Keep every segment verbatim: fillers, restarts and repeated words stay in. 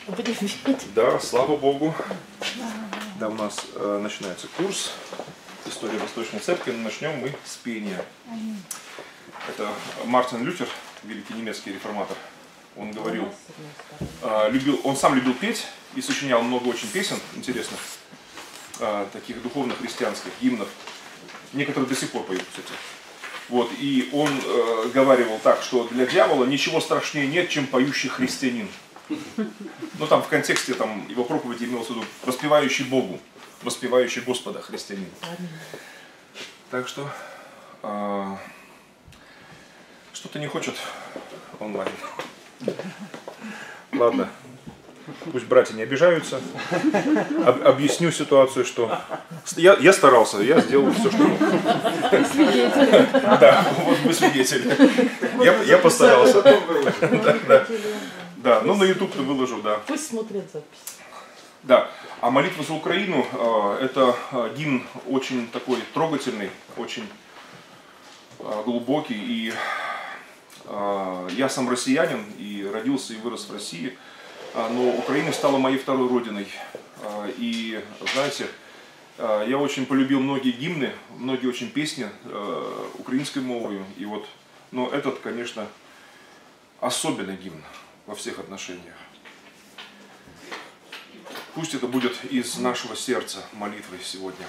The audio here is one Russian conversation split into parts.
Да, слава Богу. Да, у нас э, начинается курс «История Восточной Церкви». Начнем мы с пения. Это Мартин Лютер, великий немецкий реформатор. Он говорил, э, любил, он сам любил петь и сочинял много очень песен интересных, э, таких духовно-христианских гимнов. Некоторые до сих пор поют, кстати. Вот, и он э, говаривал так, что для дьявола ничего страшнее нет, чем поющий христианин. Ну там в контексте там, его проповеди имелось в виду воспевающий Богу, воспевающий Господа христианин. Так что э, что-то не хочет онлайн. Ладно, пусть братья не обижаются. Об, объясню ситуацию, что я, я старался, я сделал все, что мог. Да, вот вы свидетели. Я, я постарался. Да, да. Да, ну на YouTube-то выложу, да. Пусть смотрят запись. Да, а молитва за Украину э, это гимн очень такой трогательный, очень э, глубокий. И э, я сам россиянин и родился и вырос в России, э, но Украина стала моей второй родиной. Э, и знаете, э, я очень полюбил многие гимны, многие очень песни э, украинской мовой. И вот, но этот, конечно, особенный гимн во всех отношениях. Пусть это будет из нашего сердца молитвой сегодня.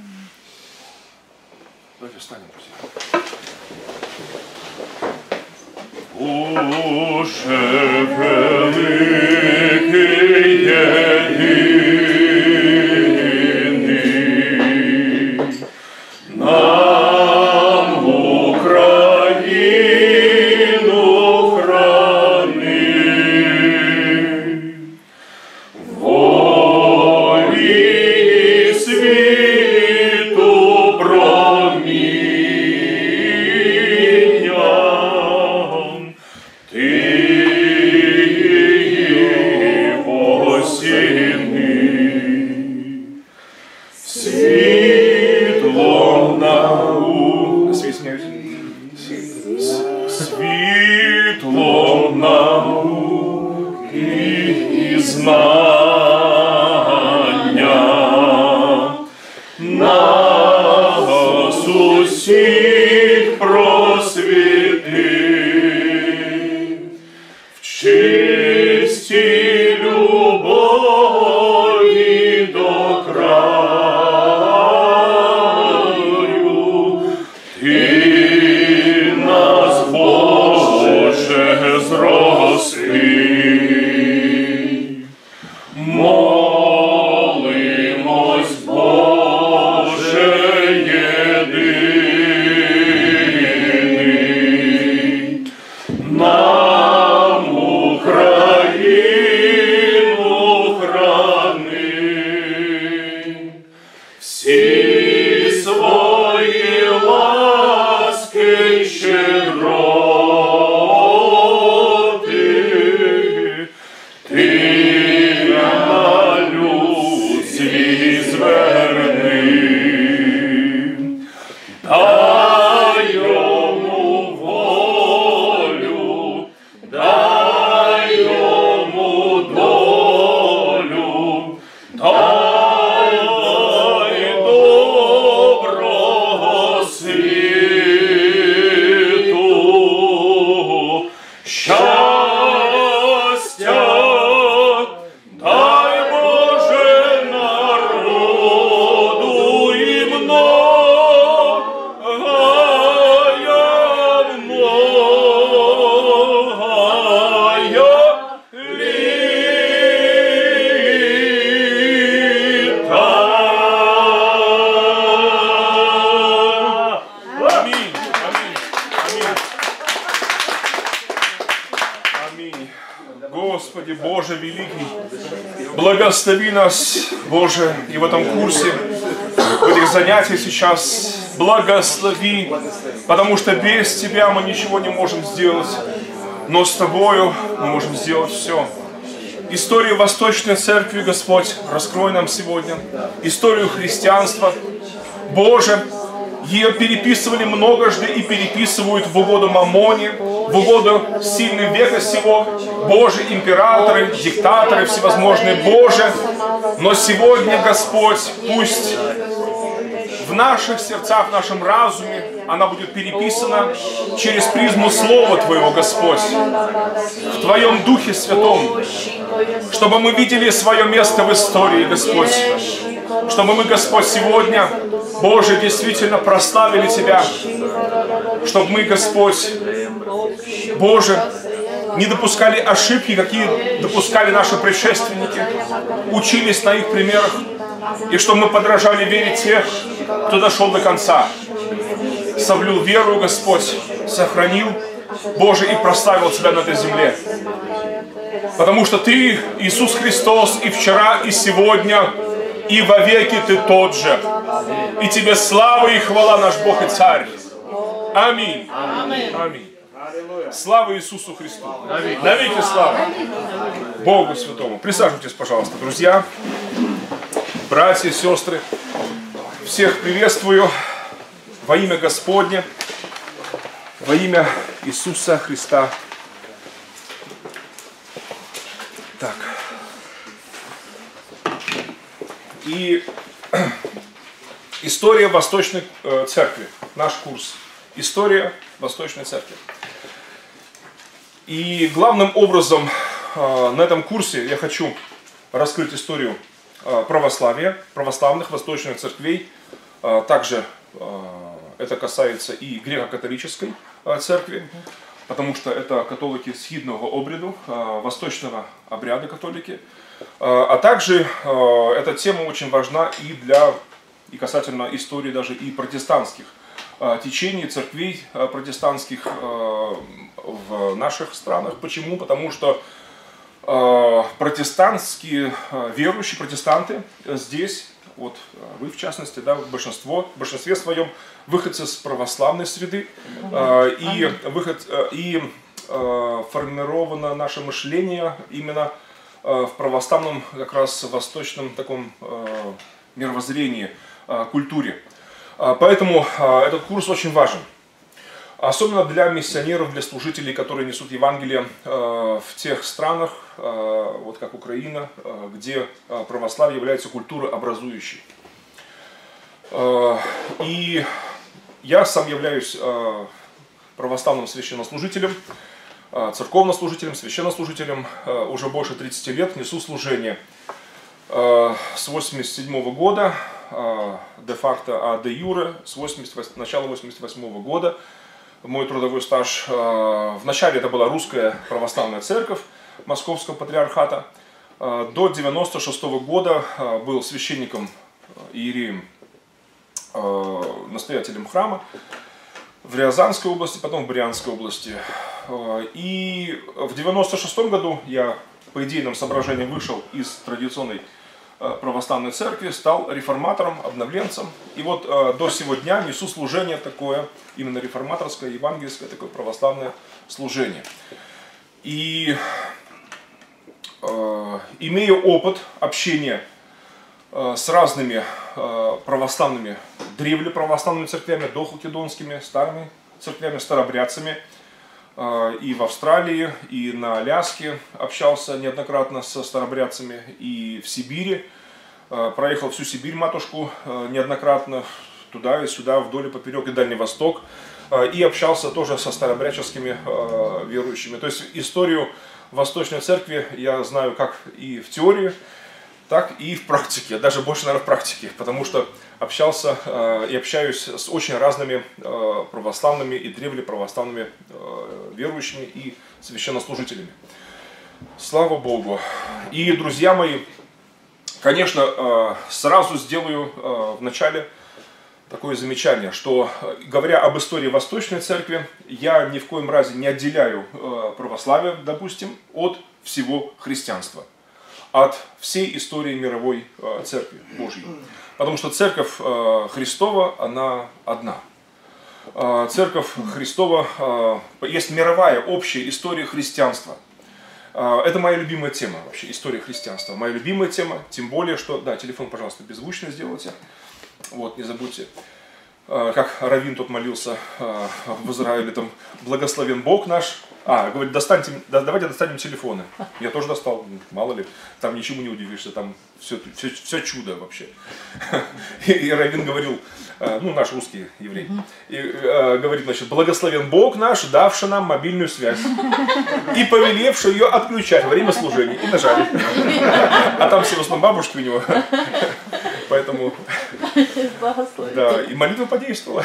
Давайте встанем, друзья. Боже великий единый, нам Украину храни. Благослови нас, Боже, и в этом курсе, в этих занятиях сейчас благослови, потому что без Тебя мы ничего не можем сделать, но с Тобою мы можем сделать все. Историю Восточной Церкви, Господь, раскрой нам сегодня, историю христианства. Боже, Ее переписывали многожды и переписывают в угоду Мамоне, в угоду сильным века сего, Божьи императоры, диктаторы всевозможные, Боже. Но сегодня, Господь, пусть в наших сердцах, в нашем разуме она будет переписана через призму Слова Твоего, Господь, в Твоем Духе Святом, чтобы мы видели свое место в истории, Господь, чтобы мы, Господь, сегодня, Боже, действительно прославили Тебя, чтобы мы, Господь, Боже, не допускали ошибки, какие допускали наши предшественники, учились на их примерах, и чтобы мы подражали вере тех, кто дошел до конца, соблюл веру, Господь, сохранил, Боже, и прославил Тебя на этой земле. Потому что Ты, Иисус Христос, и вчера, и сегодня, и вовеки Ты тот же. И Тебе слава и хвала, наш Бог и Царь. Аминь. Аминь. Слава Иисусу Христу. Навеки слава Богу Святому. Присаживайтесь, пожалуйста, друзья, братья, сестры. Всех приветствую во имя Господне, во имя Иисуса Христа. Так. И история Восточной э, Церкви. Наш курс. История Восточной Церкви. И главным образом э, на этом курсе я хочу раскрыть историю э, православия, православных восточных церквей. Э, также э, это касается и греко-католической э, церкви, потому что это католики схидного обряду, э, восточного обряда католики. Э, а также э, эта тема очень важна и для, и касательно истории даже и протестантских э, течений, церквей э, протестантских э, в наших странах. Почему? Потому что э, протестантские э, верующие, протестанты здесь, вот вы в частности, да, большинство, в большинстве своем выходцы с православной среды, э, и, выход, э, и э, формировано наше мышление именно э, в православном, как раз восточном таком э, мировоззрении, э, культуре. Э, поэтому э, этот курс очень важен. Особенно для миссионеров, для служителей, которые несут Евангелие э, в тех странах, э, вот как Украина, э, где э, православие является культурообразующей. Э, и я сам являюсь э, православным священнослужителем, э, церковнослужителем, священнослужителем, э, уже больше тридцати лет, несу служение э, с восемьдесят седьмого года, э, де-факто, а де-юре с начала восемьдесят восьмого года. Мой трудовой стаж, э, вначале это была русская православная церковь Московского патриархата. Э, до девяносто шестого года э, был священником, иереем, э, настоятелем храма в Рязанской области, потом в Брянской области. Э, и в девяносто шестом году я по идейным соображениям вышел из традиционной православной церкви, стал реформатором, обновленцем. И вот э, до сего дня несу служение такое, именно реформаторское, евангельское, такое православное служение. И э, имея опыт общения э, с разными э, православными, древле православными церквями, дохалкидонскими, старыми церквями, старобрядцами, э, и в Австралии, и на Аляске общался неоднократно со старобрядцами, и в Сибири. Проехал всю Сибирь, матушку, неоднократно, туда и сюда, вдоль и поперек, и Дальний Восток. И общался тоже со старобрядческими верующими. То есть историю Восточной Церкви я знаю как и в теории, так и в практике. Даже больше, наверное, в практике. Потому что общался и общаюсь с очень разными православными и древлеправославными верующими и священнослужителями. Слава Богу. И, друзья мои, конечно, сразу сделаю в начале такое замечание, что, говоря об истории Восточной Церкви, я ни в коем разе не отделяю православие, допустим, от всего христианства, от всей истории мировой Церкви Божьей. Потому что Церковь Христова, она одна. Церковь Христова, есть мировая общая история христианства. Это моя любимая тема, вообще, история христианства. Моя любимая тема, тем более, что... Да, телефон, пожалуйста, беззвучно сделайте. Вот, не забудьте. как раввин тут молился в Израиле, там, благословен Бог наш. А, говорит, достаньте, да, давайте достанем телефоны. Я тоже достал, мало ли, там ничему не удивишься, там все, все, все чудо вообще. И, и раввин говорил, ну, наш русский еврей, и э, говорит, значит, благословен Бог наш, давший нам мобильную связь и повелевший ее отключать во время служения. И нажали. А там все в основном бабушки у него. Поэтому, да, и молитва подействовала.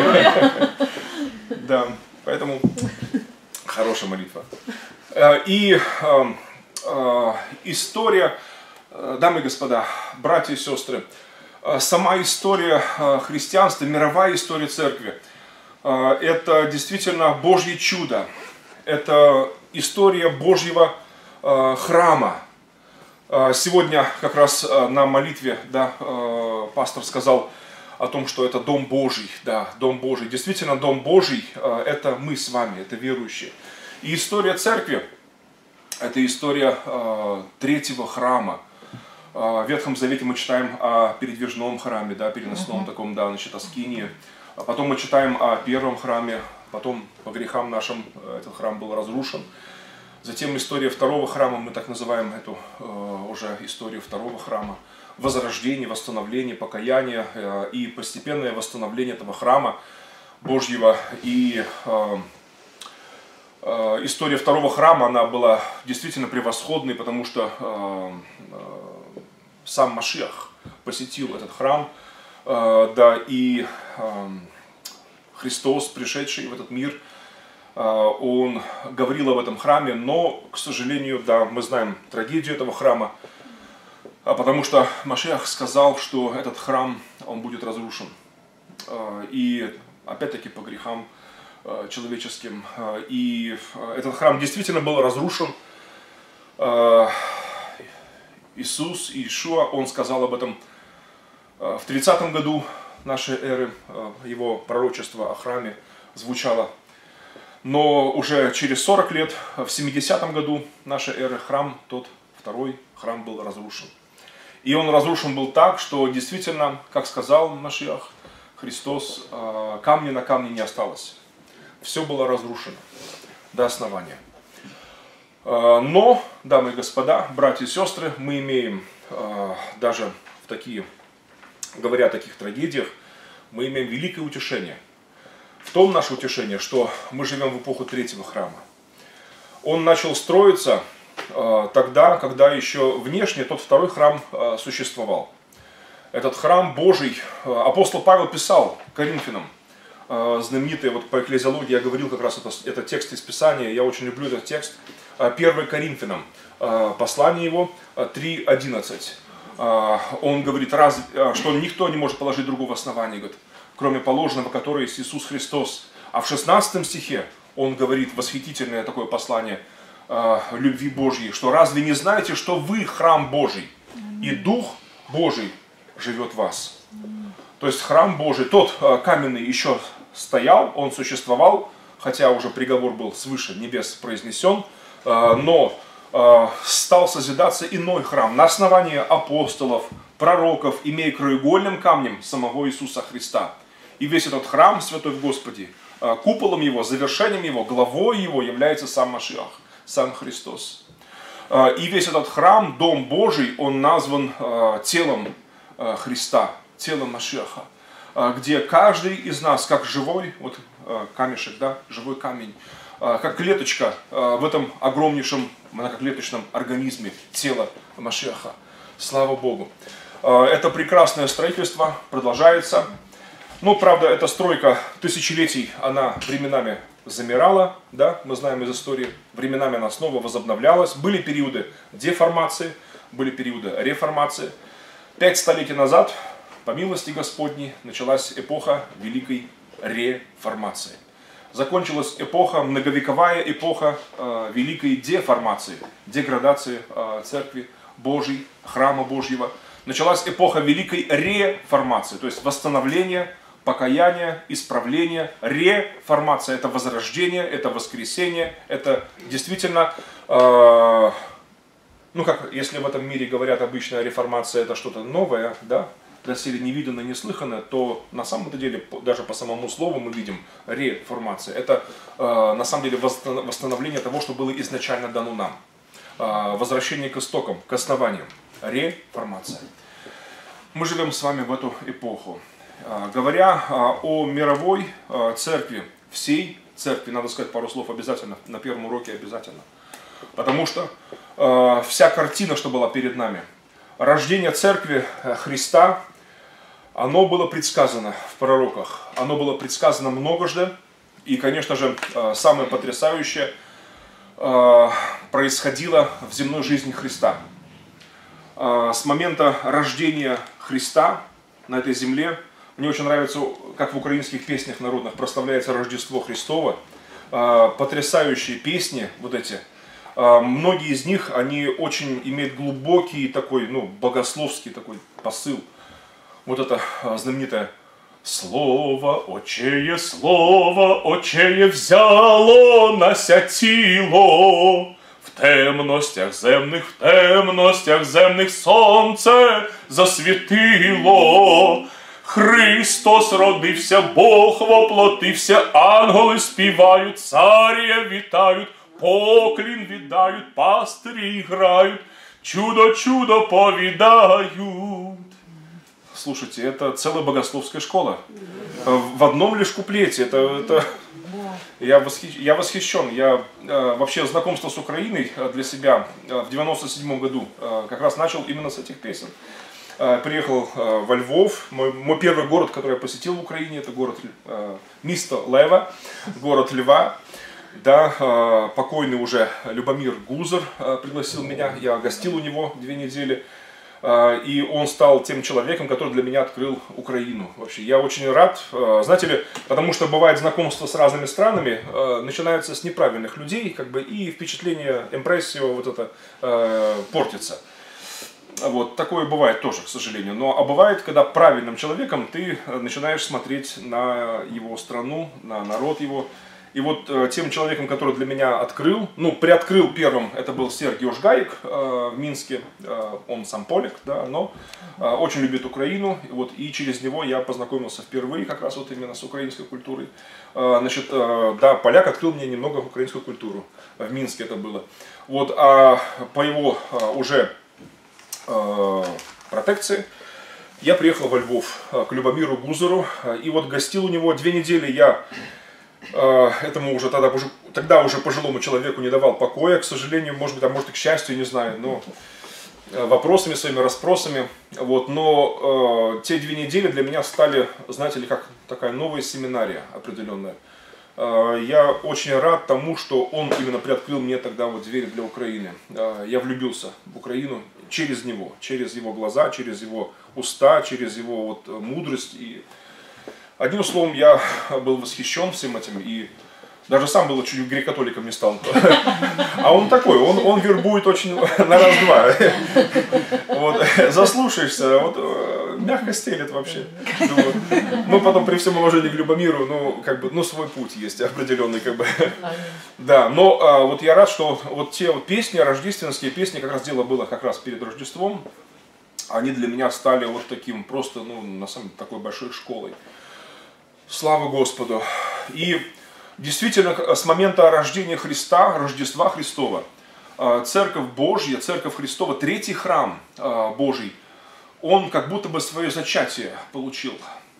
Да, поэтому хорошая молитва. И э, э, история, дамы и господа, братья и сестры, сама история христианства, мировая история церкви, это действительно Божье чудо, это история Божьего храма. Сегодня как раз на молитве, да, пастор сказал о том, что это Дом Божий, да, Дом Божий. Действительно, Дом Божий – это мы с вами, это верующие. И история церкви – это история третьего храма. В Ветхом Завете мы читаем о передвижном храме, да, переносном uh-huh. таком, да, значит, о скинии. Потом мы читаем о первом храме, потом по грехам нашим этот храм был разрушен. Затем история второго храма, мы так называем эту уже историю второго храма. Возрождение, восстановление, покаяние и постепенное восстановление этого храма Божьего. И э, э, история второго храма, она была действительно превосходной, потому что э, э, сам Машиах посетил этот храм, э, да, и э, Христос, пришедший в этот мир, э, он говорил об этом храме, но, к сожалению, да, мы знаем трагедию этого храма, потому что Машиах сказал, что этот храм, он будет разрушен. И опять-таки по грехам человеческим. И этот храм действительно был разрушен. Иисус, Иешуа, он сказал об этом в тридцатом году нашей эры. Его пророчество о храме звучало. Но уже через сорок лет, в семидесятом году нашей эры, храм, тот второй храм был разрушен. И он разрушен был так, что действительно, как сказал Машиах Христос, камня на камне не осталось. Все было разрушено до основания. Но, дамы и господа, братья и сестры, мы имеем даже в такие, говоря о таких трагедиях, мы имеем великое утешение. В том наше утешение, что мы живем в эпоху третьего храма. Он начал строиться тогда, когда еще внешне тот второй храм существовал. Этот храм Божий, апостол Павел писал Коринфянам, знаменитый, вот по экклезиологии я говорил как раз, это, это текст из Писания, я очень люблю этот текст, первое Коринфянам, послание его три одиннадцать. Он говорит, раз, что никто не может положить другого основания, говорит, кроме положенного, которое есть Иисус Христос. А в шестнадцатом стихе он говорит восхитительное такое послание любви Божьей, что разве не знаете, что вы храм Божий, и Дух Божий живет в вас. То есть храм Божий, тот каменный еще стоял, он существовал, хотя уже приговор был свыше небес произнесен, но стал созидаться иной храм на основании апостолов, пророков, имея краеугольным камнем самого Иисуса Христа. И весь этот храм, святой в Господе, куполом его, завершением его, главой его является сам Машиах, сам Христос. И весь этот храм, Дом Божий, он назван телом Христа, телом Машиаха, где каждый из нас, как живой, вот камешек, да, живой камень, как клеточка в этом огромнейшем многоклеточном организме тела Машиаха. Слава Богу. Это прекрасное строительство продолжается. Ну, правда, эта стройка тысячелетий, она временами замирала, да, мы знаем из истории, временами она снова возобновлялась. Были периоды деформации, были периоды реформации. Пять столетий назад, по милости Господней, началась эпоха Великой Реформации. Закончилась эпоха, многовековая эпоха э, Великой Деформации, деградации э, Церкви Божьей, Храма Божьего. Началась эпоха Великой Реформации, то есть восстановление, покаяние, исправление. Реформация – это возрождение, это воскресение, это действительно, э, ну как, если в этом мире говорят обычно реформация – это что-то новое, да, доселе невиданное, неслыханное, то на самом деле, даже по самому слову мы видим реформация. Это э, на самом деле восстановление того, что было изначально дано нам. Э, возвращение к истокам, к основаниям. Реформация. Мы живем с вами в эту эпоху. Э, говоря э, о мировой э, церкви, всей церкви, надо сказать пару слов обязательно, на первом уроке обязательно. Потому что э, вся картина, что была перед нами, рождение церкви Христа, оно было предсказано в пророках, оно было предсказано многожды, и, конечно же, э, самое потрясающее э, происходило в земной жизни Христа. Э, с момента рождения Христа на этой земле, мне очень нравится, как в украинских песнях народных прославляется Рождество Христово, э, потрясающие песни вот эти. Многие из них, они очень имеют глубокий такой, ну, богословский такой посыл. Вот это знаменитое «Слово, Отчее, Слово, Отчее взяло нася тіло, в темностях земних, в темностях земних сонце засвітило. Христос родився, Бог воплотився, ангели співають, царя вітають, поклін віддають, пастирі грають, чудо-чудо повидают. Слушайте, это целая богословская школа. В одном лишь куплете. Это, это... Я, восхищ... я восхищен. Я э, вообще знакомство с Украиной для себя э, в девяносто седьмом году э, как раз начал именно с этих песен. Э, приехал э, во Львов. Мой, мой первый город, который я посетил в Украине, это город э, Мисто Лева, город Льва. Да, покойный уже Любомир Гузар пригласил меня, я гостил у него две недели, и он стал тем человеком, который для меня открыл Украину. Вообще, я очень рад, знаете ли, потому что бывает знакомство с разными странами, начинается с неправильных людей, как бы, и впечатление, импрессио вот это портится. Вот, такое бывает тоже, к сожалению. Но а бывает, когда правильным человеком ты начинаешь смотреть на его страну, на народ его. И вот э, тем человеком, который для меня открыл, ну, приоткрыл первым, это был Сергей Ожгаик э, в Минске, э, он сам поляк, да, но э, очень любит Украину, и, вот, и через него я познакомился впервые как раз вот именно с украинской культурой. Э, значит, э, да, поляк открыл мне немного украинскую культуру, в Минске это было. Вот, а по его э, уже э, протекции я приехал во Львов э, к Любомиру Гузару, э, и вот гостил у него две недели я... Этому уже тогда, тогда уже пожилому человеку не давал покоя, к сожалению, может быть, а может и к счастью, не знаю, но вопросами, своими расспросами. Вот, но э, те две недели для меня стали, знаете ли, как такая новая семинария определенная. Э, я очень рад тому, что он именно приоткрыл мне тогда вот двери для Украины. Э, я влюбился в Украину через него, через его глаза, через его уста, через его вот мудрость. И одним словом, я был восхищен всем этим и даже сам был чуть греко-католиком не стал. А он такой, он, он вербует очень на раз-два. Вот, заслушаешься, вот, мягко стелет вообще. Думаю. Ну, потом при всем уважении к Любомиру, ну, как бы, ну, свой путь есть определенный, как бы. Да, но а, вот я рад, что вот те вот песни, рождественские песни, как раз дело было как раз перед Рождеством, они для меня стали вот таким просто, ну, на самом деле, такой большой школой. Слава Господу! И действительно, с момента рождения Христа, Рождества Христова, Церковь Божья, Церковь Христова, третий храм Божий, он как будто бы свое зачатие получил.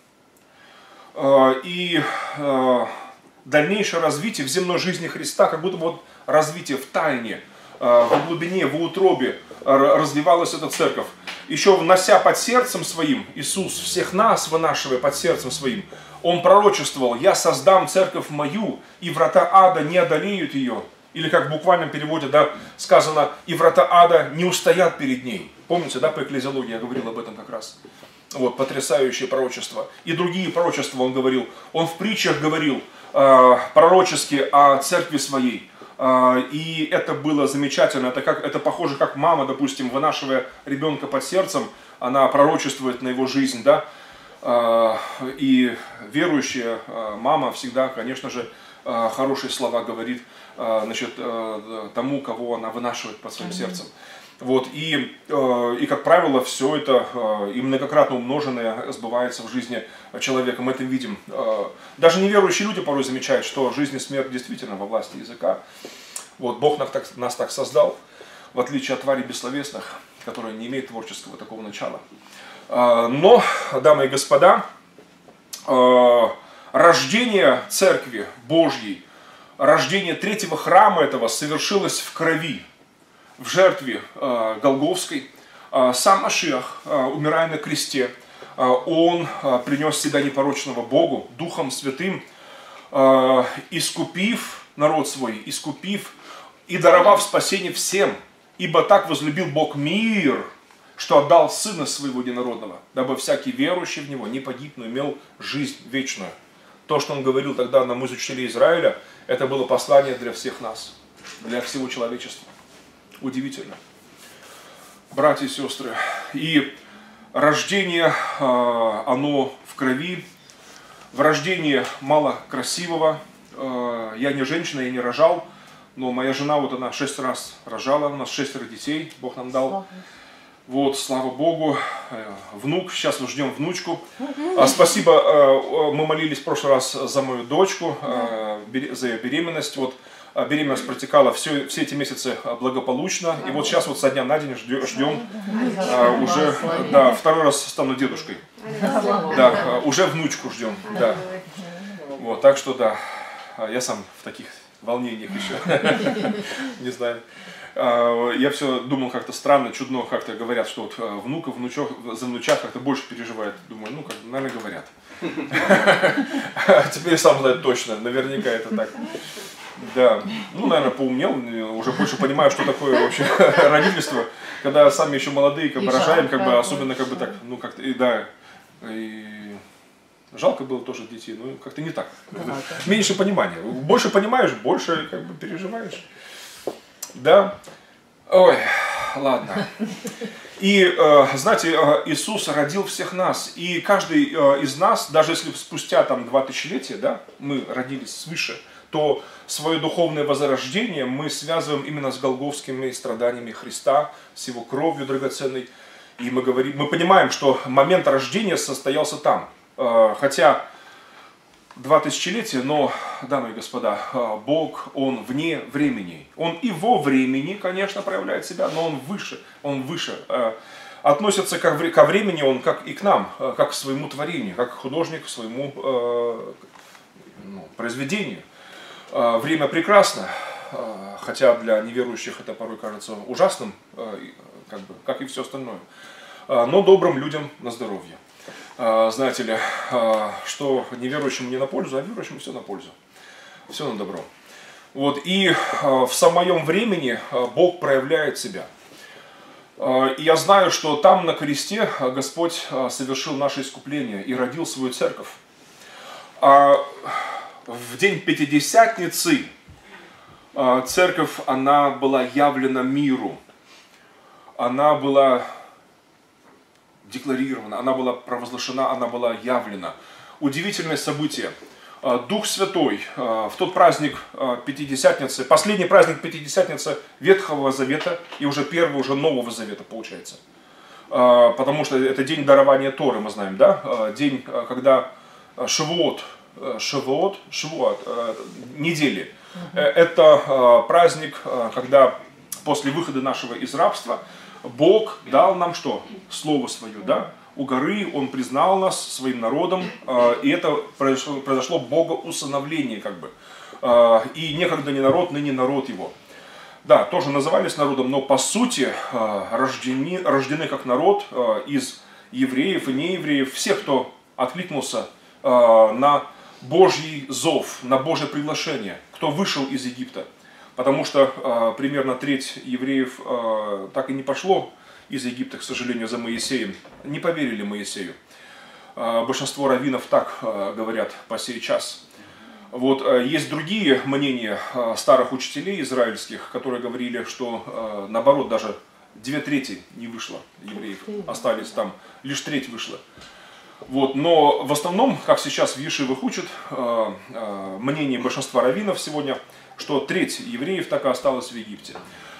И дальнейшее развитие в земной жизни Христа, как будто бы вот развитие в тайне, в глубине, в утробе развивалась эта церковь. Еще внося под сердцем своим, Иисус всех нас вынашивая под сердцем своим, Он пророчествовал: «Я создам церковь мою, и врата ада не одолеют ее». Или как в буквальном переводе, да, сказано: «И врата ада не устоят перед ней». Помните, да, по экклезиологии я говорил об этом как раз. Вот, потрясающее пророчество. И другие пророчества он говорил. Он в притчах говорил э, пророчески о церкви своей. Э, и это было замечательно. Это, как, это похоже, как мама, допустим, вынашивая ребенка под сердцем, она пророчествует на его жизнь, да. Э, и верующая э, мама всегда, конечно же, э, хорошие слова говорит, э, значит, э, тому, кого она вынашивает под своим сердцем. Вот, и, и, как правило, все это и многократно умноженное сбывается в жизни человека. Мы это видим. Даже неверующие люди порой замечают, что жизнь и смерть действительно во власти языка. Вот, Бог нас так, нас так создал, в отличие от тварей бессловесных, которые не имеют творческого такого начала. Но, дамы и господа, рождение Церкви Божьей, рождение третьего храма этого совершилось в крови, в жертве э, Голгофской. Э, сам Машиах, э, умирая на кресте, э, он э, принес себя непорочного Богу, Духом Святым, э, искупив народ свой, искупив и даровав спасение всем. Ибо так возлюбил Бог мир, что отдал Сына Своего Единородного, дабы всякий верующий в Него не погиб, но имел жизнь вечную. То, что Он говорил тогда нам из учителей Израиля, это было послание для всех нас, для всего человечества. Удивительно. Братья и сестры, и рождение, оно в крови. В рождении мало красивого. Я не женщина, я не рожал, но моя жена, вот она шесть раз рожала, у нас шестеро детей, Бог нам дал. Вот, слава Богу, внук, сейчас мы ждем внучку. Спасибо, мы молились в прошлый раз за мою дочку, за ее беременность. Вот, беременность протекала все, все эти месяцы благополучно. И вот сейчас вот со дня на день ждем, ждем уже, да, второй раз стану дедушкой. Да, уже внучку ждем, да. Вот, так что да, я сам в таких волнениях еще, не знаю. Я все думал как-то странно, чудно как-то говорят, что вот внука, внучок, за внучат как-то больше переживает. Думаю, ну, как, наверное, говорят. Теперь сам знаю точно, наверняка это так. Да, ну, наверное, поумнел, уже больше понимаю, что такое вообще родительство, когда сами еще молодые, как бы рожаем, как бы, особенно как бы так, ну, как-то, и да, и жалко было тоже детей, но как-то не так. Меньше понимания. Больше понимаешь, больше как бы переживаешь. Да, ой, ладно. И, э, знаете, э, Иисус родил всех нас, и каждый э, из нас, даже если спустя там два тысячелетия, да, мы родились свыше, то свое духовное возрождение мы связываем именно с голгофскими страданиями Христа, с Его кровью драгоценной. И мы, говорим, мы понимаем, что момент рождения состоялся там. Э, хотя два тысячелетия, но, дамы и господа, Бог, Он вне времени. Он и во времени, конечно, проявляет себя, но Он выше, Он выше. Относится ко времени Он как и к нам, как к своему творению, как художник к своему ну, произведению. Время прекрасно, хотя для неверующих это порой кажется ужасным, как бы, как и все остальное, но добрым людям на здоровье. Знаете ли, что неверующим не на пользу, а верующим все на пользу. Все на добро. Вот, и в самом времени Бог проявляет себя. И я знаю, что там на кресте Господь совершил наше искупление и родил свою церковь. А в день Пятидесятницы церковь, она была явлена миру. Она была декларирована, она была провозглашена, она была явлена. Удивительное событие. Дух Святой в тот праздник Пятидесятницы, последний праздник Пятидесятницы Ветхого Завета и уже первый уже Нового Завета получается. Потому что это день дарования Торы, мы знаем, да? День, когда Шавуот, Шавуот, Шавуот, недели. Это праздник, когда после выхода нашего из рабства Бог дал нам что? Слово свое, да? У горы Он признал нас своим народом, и это произошло, произошло богоусыновление, как бы. И некогда не народ, ныне народ Его. Да, тоже назывались народом, но по сути рождены, рождены как народ из евреев и неевреев, всех, кто откликнулся на Божий зов, на Божье приглашение, кто вышел из Египта. Потому что э, примерно треть евреев э, так и не пошло из Египта, к сожалению, за Моисеем. Не поверили Моисею. Э, большинство раввинов так э, говорят по сей час. Вот, э, есть другие мнения э, старых учителей израильских, которые говорили, что э, наоборот даже две трети не вышло евреев, остались там, лишь треть вышла. Вот, но в основном, как сейчас в Ешивах учат, э, э, мнение большинства раввинов сегодня, что треть евреев так и осталась в Египте.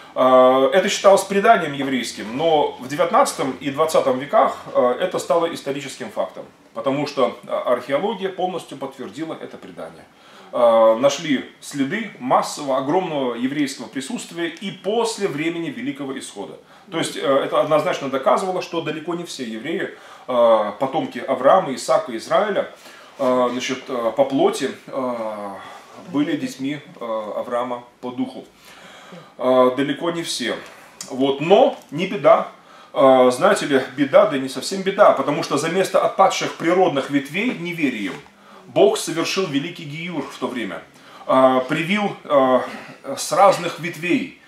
Это считалось преданием еврейским, но в девятнадцатом и двадцатом веках это стало историческим фактом, потому что археология полностью подтвердила это предание. Нашли следы массового, огромного еврейского присутствия и после времени Великого Исхода. То есть это однозначно доказывало, что далеко не все евреи, потомки Авраама, Исаака, Израиля, значит, по плоти были детьми Авраама по духу. Далеко не все. Вот. Но не беда. Знаете ли, беда, да не совсем беда, потому что за место отпадших природных ветвей неверием Бог совершил великий гиюр в то время. Привил с разных ветвей,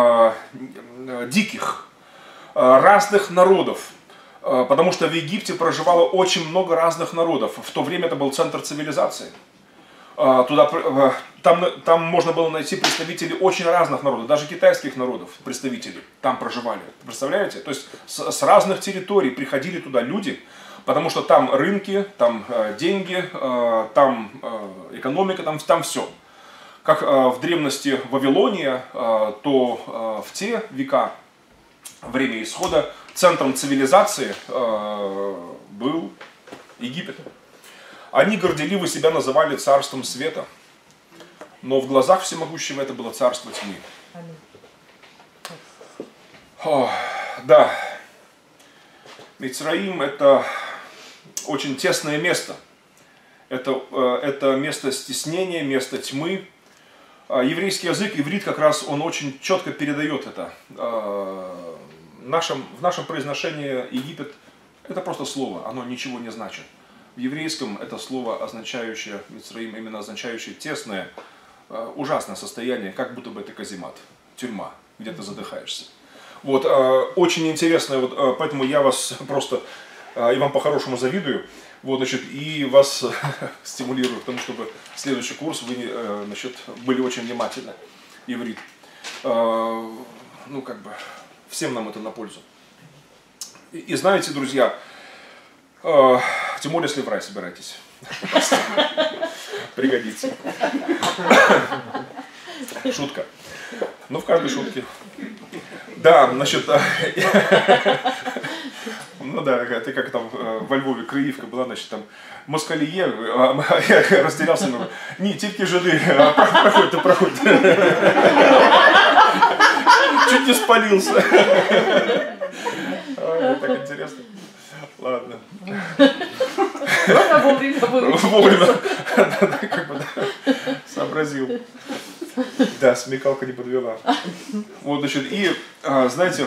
диких, разных народов. Потому что в Египте проживало очень много разных народов. В то время это был центр цивилизации. Туда, там, там можно было найти представителей очень разных народов, даже китайских народов, представители там проживали. Представляете? То есть с, с разных территорий приходили туда люди, потому что там рынки, там э, деньги, э, там э, экономика, там, там все. Как э, в древности Вавилония, э, то э, в те века, время Исхода, центром цивилизации э, был Египет. Они горделиво себя называли царством света, но в глазах всемогущего это было царство тьмы. О, да, Мицраим — это очень тесное место. Это, это место стеснения, место тьмы. Еврейский язык, иврит, как раз он очень четко передает это. В нашем, в нашем произношении Египет — это просто слово, оно ничего не значит. В еврейском это слово, означающее, Мицраим, именно означающее тесное, э, ужасное состояние, как будто бы это каземат, тюрьма, где ты задыхаешься. Вот, э, очень интересно, вот, э, поэтому я вас просто, э, и вам по-хорошему завидую, вот, значит, и вас э, стимулирую к тому, чтобы следующий курс вы э, значит, были очень внимательны, иврит. Э, ну, как бы, всем нам это на пользу. И, и знаете, друзья, Uh, тем более, если в рай собираетесь. Пригодится. Шутка. Ну, в каждой шутке. Да, значит, ну да, ты как там во Львове Криевка была, значит, там москалі є, я растерялся, не, тільки жиды, проходь, ты проходь. Чуть не спалился. Так интересно. Ладно. Вовремя выручил. Вовремя. Как бы, да, сообразил. Да, смекалка не подвела. Вот, значит, и, знаете,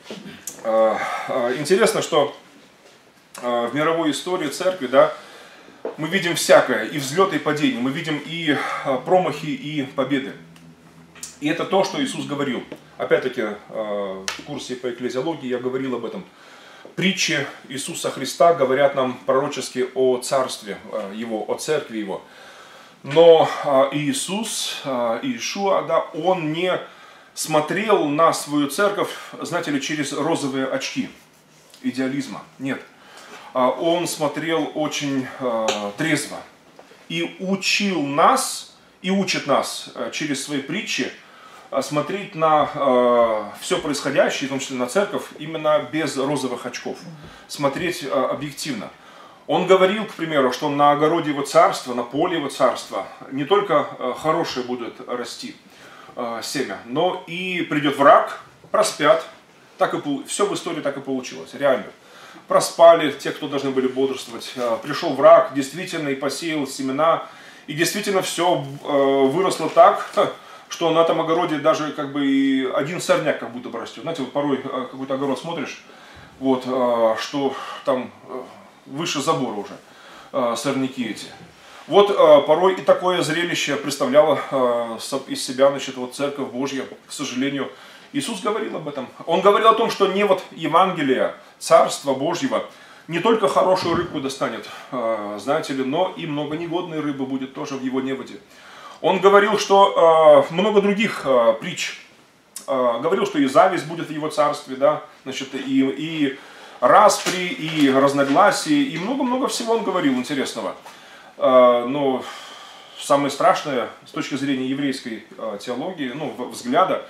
интересно, что в мировой истории церкви, да, мы видим всякое, и взлеты, и падения, мы видим и промахи, и победы. И это то, что Иисус говорил. Опять-таки, в курсе по экклезиологии я говорил об этом. Притчи Иисуса Христа говорят нам пророчески о царстве Его, о церкви Его. Но Иисус, Иешуа, да, Он не смотрел на свою церковь, знаете ли, через розовые очки идеализма. Нет. Он смотрел очень трезво и учил нас, и учит нас через свои притчи смотреть на э, все происходящее, в том числе на церковь, именно без розовых очков. Смотреть э, объективно. Он говорил, к примеру, что на огороде его царства, на поле его царства не только э, хорошее будет расти э, семя, но и придет враг, проспят. Так и, все в истории так и получилось, реально. Проспали те, кто должны были бодрствовать. Э, пришел враг, действительно, и посеял семена. И действительно все э, выросло так, что на этом огороде даже как бы и один сорняк как будто бы растет. Знаете, вот порой какой-то огород смотришь, вот, что там выше забора уже сорняки эти. Вот порой и такое зрелище представляло из себя, значит, вот церковь Божья, к сожалению. Иисус говорил об этом. Он говорил о том, что не вот Евангелие, Царства Божьего, не только хорошую рыбку достанет, знаете ли, но и много негодной рыбы будет тоже в его неводе. Он говорил, что э, много других э, притч. Э, говорил, что и зависть будет в его царстве, да, значит, и, и распри, и разногласия, и много-много всего он говорил интересного. Э, но самое страшное с точки зрения еврейской э, теологии, ну, взгляда,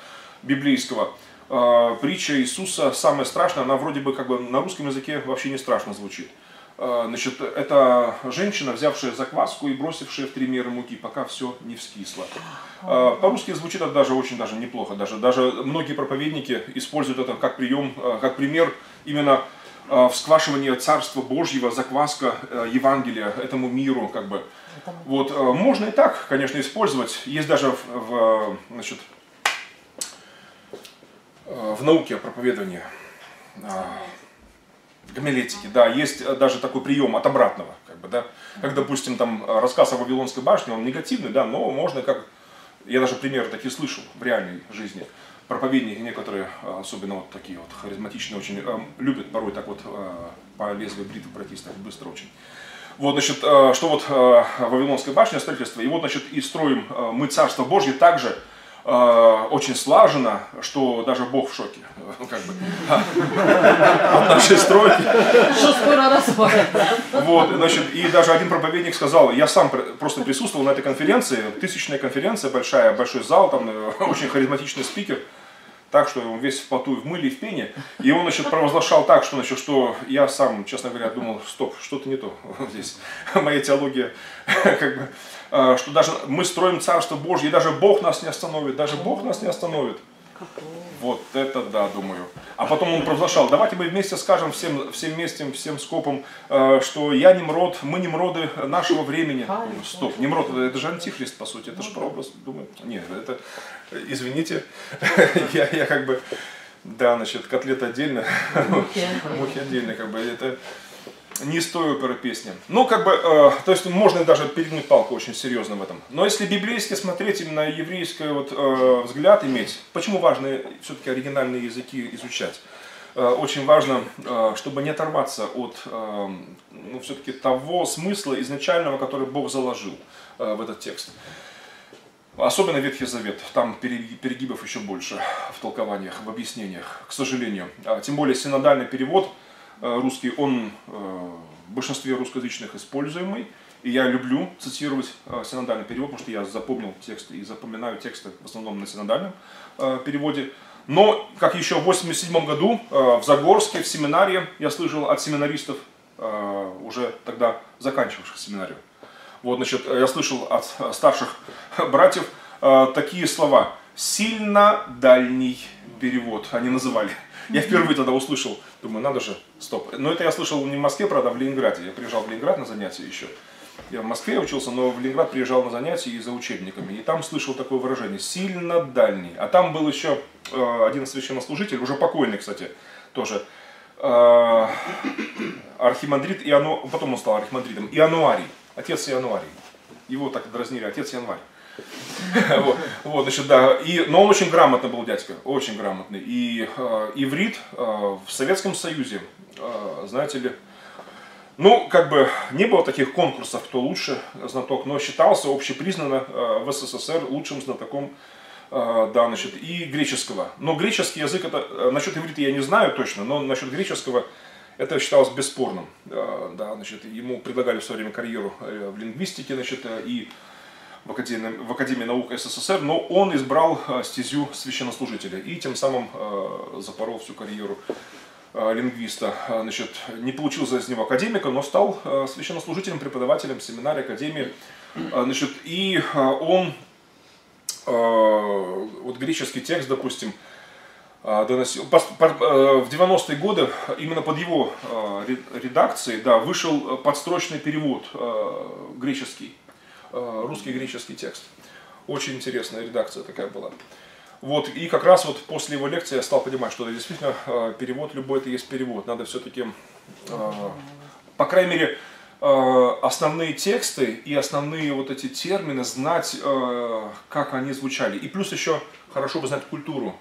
библейского. Притча Иисуса самая страшная, она вроде бы как бы на русском языке вообще не страшно звучит. Значит, это женщина, взявшая закваску и бросившая в три меры муки, пока все не вскисло. По-русски звучит это даже очень даже неплохо. Даже, даже многие проповедники используют это как прием, как пример именно всквашивания Царства Божьего, закваска Евангелия этому миру. Как бы. Вот, можно и так, конечно, использовать. Есть даже в, в, значит, в науке проповедования, гомилетики, да, есть даже такой прием от обратного, как бы, да, как, допустим, там рассказ о Вавилонской башне, он негативный, да, но можно как, я даже примеры такие слышал в реальной жизни, проповедники некоторые, особенно вот такие вот харизматичные, очень любят порой так вот по лезвию бритвы пройтись, так быстро очень. Вот, значит, что вот Вавилонская башня, строительство, и вот, значит, и строим мы Царство Божье также, очень слаженно, что даже Бог в шоке, как бы, от нашей стройки. Что скоро распадет. Вот, значит, и даже один проповедник сказал, я сам просто присутствовал на этой конференции, тысячная конференция, большая, большой зал, там очень харизматичный спикер, так что он весь в поту, в мыле и в пене, и он, значит, провозглашал так, что, значит, что я сам, честно говоря, думал, стоп, что-то не то здесь, моя теология, как бы, что даже мы строим Царство Божье, и даже Бог нас не остановит, даже Бог нас не остановит. Вот это да, думаю. А потом он провозглашал, давайте мы вместе скажем всем, всем вместе, всем скопом, что я Немрод, мы Немроды нашего времени. Стоп, Немрод, это же антихрист, по сути, это же прообраз. Думаю, нет, это, извините, я, я как бы, да, значит, котлета отдельно, мухи отдельно, как бы, это... Не из той оперы песни. Ну, как бы, э, то есть можно даже перегнуть палку очень серьезно в этом. Но если библейски смотреть, именно еврейский вот, э, взгляд иметь, почему важно все-таки оригинальные языки изучать? Э, очень важно, э, чтобы не оторваться от э, ну, все-таки того смысла изначального, который Бог заложил э, в этот текст. Особенно Ветхий Завет, там перегибов еще больше в толкованиях, в объяснениях, к сожалению. Тем более синодальный перевод русский, он в большинстве русскоязычных используемый. И я люблю цитировать синодальный перевод, потому что я запомнил тексты и запоминаю тексты в основном на синодальном переводе. Но, как еще в восемьдесят седьмом году в Загорске, в семинарии, я слышал от семинаристов, уже тогда заканчивавших семинарию. Вот, значит, я слышал от старших братьев такие слова. Сильно дальний перевод они называли. Я впервые тогда услышал, думаю, надо же, стоп. Но это я слышал не в Москве, правда, а в Ленинграде. Я приезжал в Ленинград на занятия еще. Я в Москве учился, но в Ленинград приезжал на занятия и за учебниками. И там слышал такое выражение, сильно дальний. А там был еще э, один священнослужитель, уже покойный, кстати, тоже, э, архимандрит, Иоанну... потом он стал архимандритом, Иануарий, отец Иануарий. Его так дразнили, отец Январь. Вот, вот, значит, да. И, но он очень грамотный был дядька, очень грамотный. И э, иврит э, в Советском Союзе, э, знаете ли, ну, как бы не было таких конкурсов, кто лучше знаток, но считался общепризнанно э, в СССР лучшим знатоком, э, да, значит, и греческого. Но греческий язык, это, э, насчет иврита я не знаю точно, но насчет греческого это считалось бесспорным. Э, да, значит, ему предлагали в свое время карьеру э, в лингвистике, значит, э, и в Академии, в Академии наук СССР, но он избрал стезю священнослужителя и тем самым э, запорол всю карьеру э, лингвиста. Значит, не получился из него академика, но стал э, священнослужителем, преподавателем семинарии, академии. Э, значит, и э, он, э, вот греческий текст, допустим, э, доносил, по, по, э, в девяностые годы именно под его э, редакцией, да, вышел подстрочный перевод э, греческий. Русский греческий текст. Очень интересная редакция такая была. Вот, и как раз вот после его лекции я стал понимать, что действительно перевод любой это есть перевод. Надо все-таки, по крайней мере, основные тексты и основные вот эти термины знать, как они звучали. И плюс еще хорошо бы знать культуру,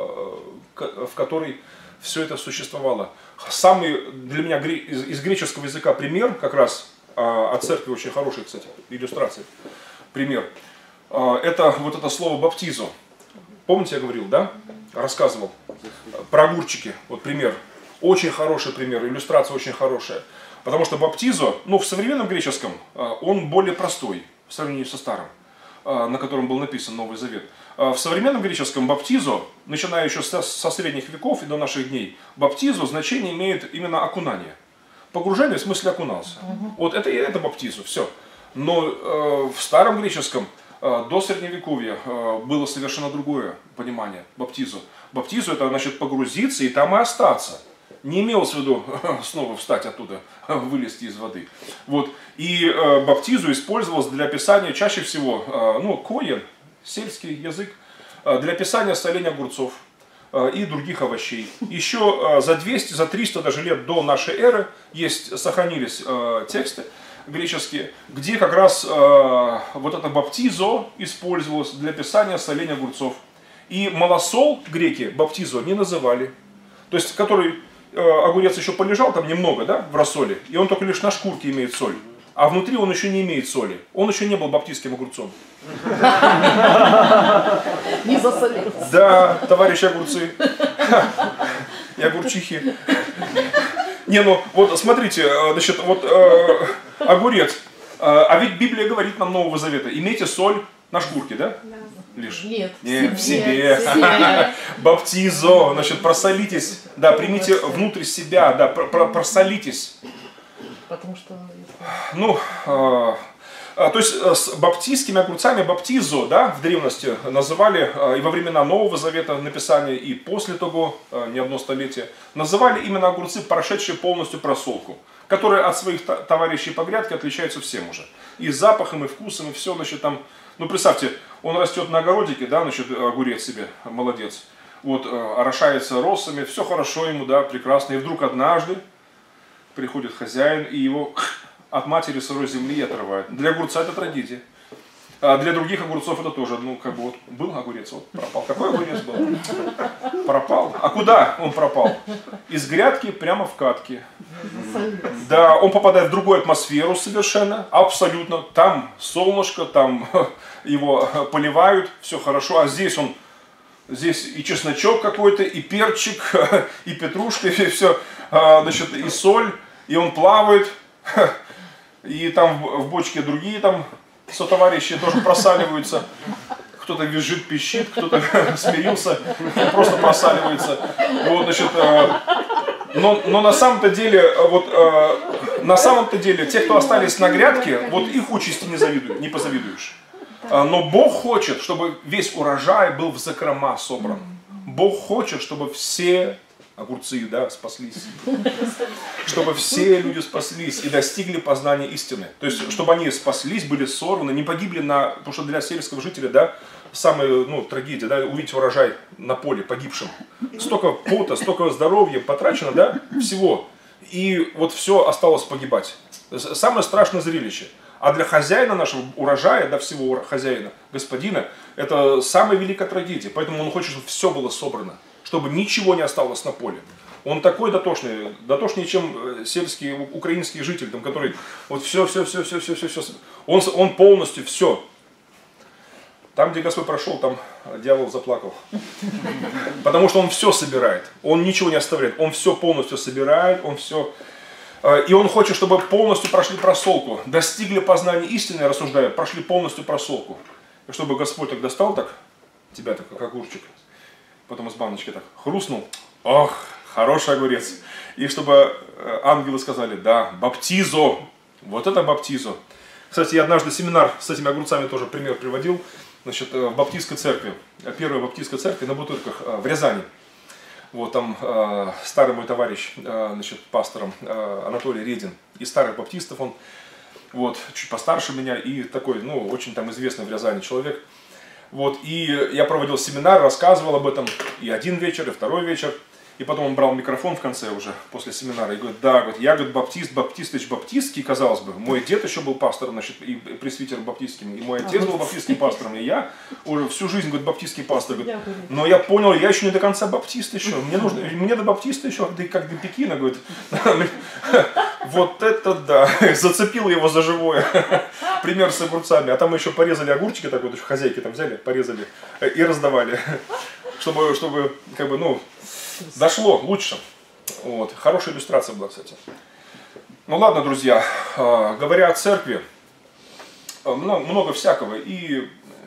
в которой все это существовало. Самый для меня из греческого языка пример как раз от церкви очень хороший, кстати, иллюстрации. Пример. Это вот это слово баптизо. Помните, я говорил, да? Рассказывал. Про огурчики. Вот пример. Очень хороший пример. Иллюстрация очень хорошая. Потому что баптизо, ну, в современном греческом, он более простой в сравнении со старым. на котором был написан Новый Завет. В современном греческом баптизо, начиная еще со средних веков и до наших дней, баптизо значение имеет именно окунание. Погружение в смысле окунался. Угу. Вот это и это баптизо, все. Но э, в старом греческом э, до средневековья э, было совершенно другое понимание баптизо. Баптизо это значит погрузиться и там и остаться. Не имелось в виду снова встать оттуда, вылезти из воды. Вот. И э, баптизу использовалось для описания чаще всего, э, ну, коен, сельский язык, э, для описания соления огурцов э, и других овощей. Еще э, за двести, за триста даже лет до нашей эры есть, сохранились э, тексты греческие, где как раз э, вот это баптизо использовалось для описания соления огурцов. И малосол греки баптизо не называли. То есть, который огурец еще полежал там немного, да, в рассоле, и он только лишь на шкурке имеет соль, а внутри он еще не имеет соли. Он еще не был баптистским огурцом. Не засолился. Да, товарищи огурцы и огурчихи. Не, ну, вот смотрите, значит, вот э, огурец. А ведь Библия говорит нам Нового Завета, имейте соль на шкурке, да? Да. Лишь? Нет, Нет, в себе. себе. себе. Баптизо, значит, просолитесь, да, примите внутрь себя, да, про про просолитесь. Потому что... Ну, э, э, то есть э, с баптистскими огурцами баптизо, да, в древности называли, э, и во времена Нового Завета написания, и после того, э, не одно столетие, называли именно огурцы, прошедшие полностью просолку, которые от своих товарищей по грядке отличаются всем уже. И запахом, и вкусом, и все, значит, там... Ну, представьте, он растет на огородике, да, значит, огурец себе, молодец. Вот, орошается росами, все хорошо ему, да, прекрасно. И вдруг однажды приходит хозяин и его от матери сырой земли отрывает. Для огурца это трагедия. А для других огурцов это тоже, ну, как бы вот, был огурец, вот, пропал. Какой огурец был? Пропал. А куда он пропал? Из грядки прямо в катки. Да, он попадает в другую атмосферу совершенно, абсолютно. Там солнышко, там его поливают, все хорошо. А здесь он, здесь и чесночок какой-то, и перчик, и петрушка, и все, значит, и соль, и он плавает. И там в бочке другие там сотоварищи тоже просаливаются. Кто-то визжит, пищит, кто-то смирился, просто просаливается. Вот, значит, но, но на самом-то деле, вот, на самом-то деле, те, кто остались на грядке, вот их участи не завидуют, не позавидуешь. Но Бог хочет, чтобы весь урожай был в закрома собран. Бог хочет, чтобы все огурцы, да, спаслись. Чтобы все люди спаслись и достигли познания истины. То есть, чтобы они спаслись, были сорваны, не погибли на... Потому что для сельского жителя, да, самая, ну, трагедия, да, увидеть урожай на поле погибшим. Столько пота, столько здоровья потрачено, да, всего. И вот все осталось погибать. Самое страшное зрелище. А для хозяина нашего урожая, да, всего хозяина, господина, это самая великая трагедия. Поэтому он хочет, чтобы все было собрано, чтобы ничего не осталось на поле. Он такой дотошный, дотошнее, чем сельский украинский житель, там, который вот все, все, все, все, все, все, все. Он, он полностью все. Там, где Господь прошел, там дьявол заплакал. Потому что он все собирает. Он ничего не оставляет. Он все полностью собирает, он все... И он хочет, чтобы полностью прошли просолку. Достигли познания истины, я рассуждаю, прошли полностью просолку. И чтобы Господь так достал, так, тебя так, как огурчик, потом из баночки так хрустнул. Ох, хороший огурец. И чтобы ангелы сказали, да, баптизо. Вот это баптизо. Кстати, я однажды семинар с этими огурцами тоже пример приводил. Значит, в баптистской церкви, первой баптистской церкви на Бутырках в Рязани. Вот там э, старый мой товарищ, э, значит, пастором э, Анатолий Редин, из старых баптистов он, вот, чуть постарше меня и такой, ну, очень там известный в Рязани человек. Вот, и я проводил семинар, рассказывал об этом и один вечер, и второй вечер. И потом он брал микрофон в конце уже, после семинара, и говорит, да, говорит, я, говорит, баптист, баптистыч баптистский, казалось бы. Мой дед еще был пастором, значит, и пресвитером баптистским, и мой отец был баптистским пастором, и я уже всю жизнь, говорит, баптистский пастор. Говорит, но я понял, я еще не до конца баптист еще, мне нужно, мне до баптиста еще, как до Пекина, говорит. Вот это да, зацепил его за живое. Пример с огурцами. А там мы еще порезали огурчики, так вот, еще хозяйки там взяли, порезали и раздавали. Чтобы, чтобы, как бы, ну... Дошло лучше. Вот. Хорошая иллюстрация была, кстати. Ну ладно, друзья, говоря о церкви, много, много всякого. И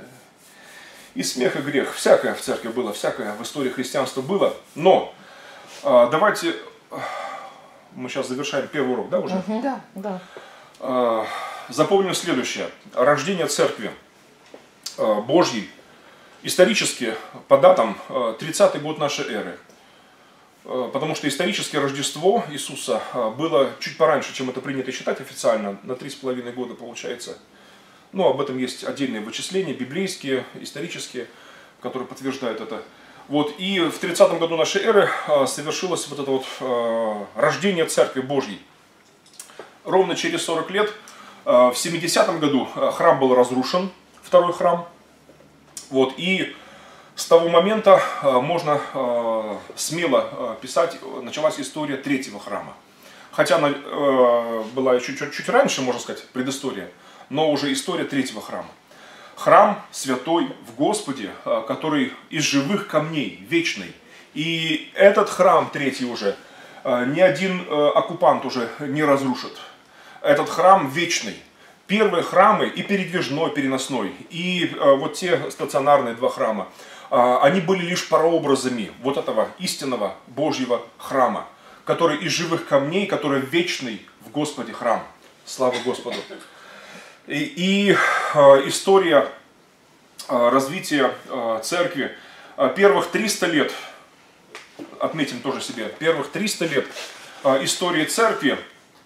И смех, и грех. Всякое в церкви было, всякое в истории христианства было. Но давайте, мы сейчас завершаем первый урок, да, уже? Угу. Да, да. Запомним следующее. Рождение церкви Божьей исторически по датам тридцатый год нашей эры. Потому что исторически Рождество Иисуса было чуть пораньше, чем это принято считать официально, на три с половиной года получается. Ну, об этом есть отдельные вычисления, библейские, исторические, которые подтверждают это. Вот, и в тридцатом году нашей эры совершилось вот это вот рождение Церкви Божьей. Ровно через сорок лет, в семидесятом году, храм был разрушен, второй храм. Вот, и с того момента можно смело писать, началась история третьего храма. Хотя она была чуть, чуть, чуть раньше, можно сказать, предыстория, но уже история третьего храма. Храм святой в Господе, который из живых камней, вечный. И этот храм третий уже ни один оккупант уже не разрушит. Этот храм вечный. Первые храмы, и передвижной, переносной, и вот те стационарные два храма, они были лишь прообразами вот этого истинного Божьего храма, который из живых камней, который вечный в Господе храм. Слава Господу! И, и история развития церкви первых триста лет, отметим тоже себе, первых триста лет истории церкви,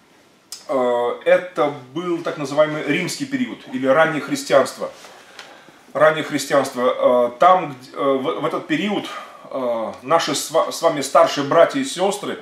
это был так называемый римский период, или раннее христианство. Раннее христианство. Там, в этот период, наши с вами старшие братья и сестры